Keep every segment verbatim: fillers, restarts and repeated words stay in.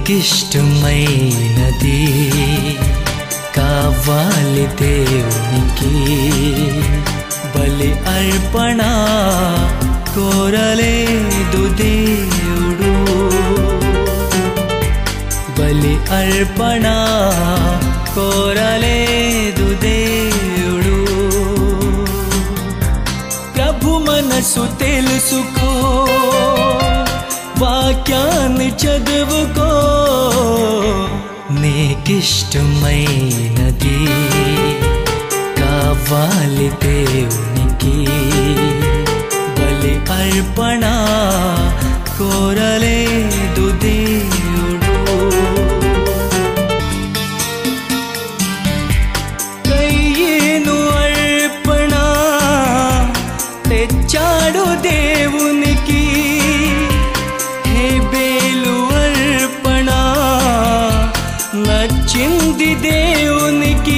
నీకిష్టమైనది కావాలి దేవునికి బలి అర్పణ కోరలేదు దేవుడు బలి అర్పణ కోరలేదు దేవుడు ప్రభు మనసు తెలుసుకో వాక్యాన్ని చదువుకో నీకిష్టమైనది కావాలి దేవునికి బలి అర్పణ కోరలేదు దేవుడు కయ్యేను అర్పణ తెచ్చాడు దేవునికి హేబేలు అర్పణ నచ్చింది దేవునికి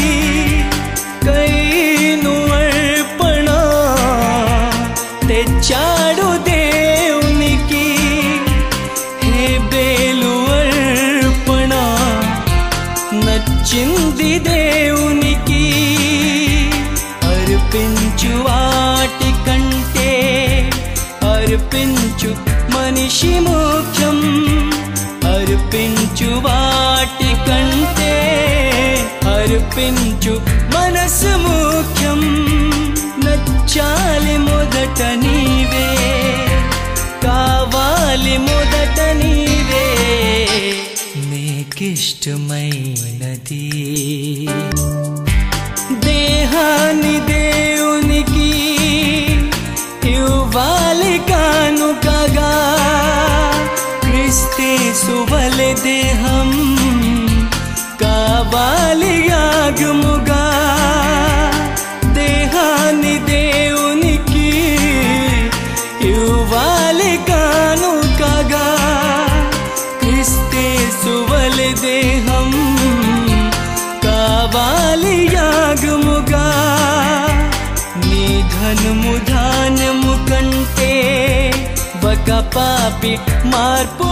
కయ్యేను అర్పణ తెచ్చాడు దేవునికి హేబేలు అర్పణ నచ్చింది దేవునికి అర్పించు వాటి కంటే అర్పించు మనిషి ముఖ్యం అర్పించు వాటి కంటే అర్పించు మనసు ముఖ్యం నచ్చాలి మొదట నీవే కావాలి మొదట నీవే నీకిష్టమైనది దేహాన్ని దేవునికి ఇవ్వాలి కానుకగా క్రీస్తు వలె దేహం కావాలి యాగముగా దేహాన్ని దేవునికి ఇవ్వాలి కానుకగా క్రీస్తు వలె దేహం కావాలి యాగముగా నీ ధనము ధాన్యము కంటే ఒక పాపి మార్పు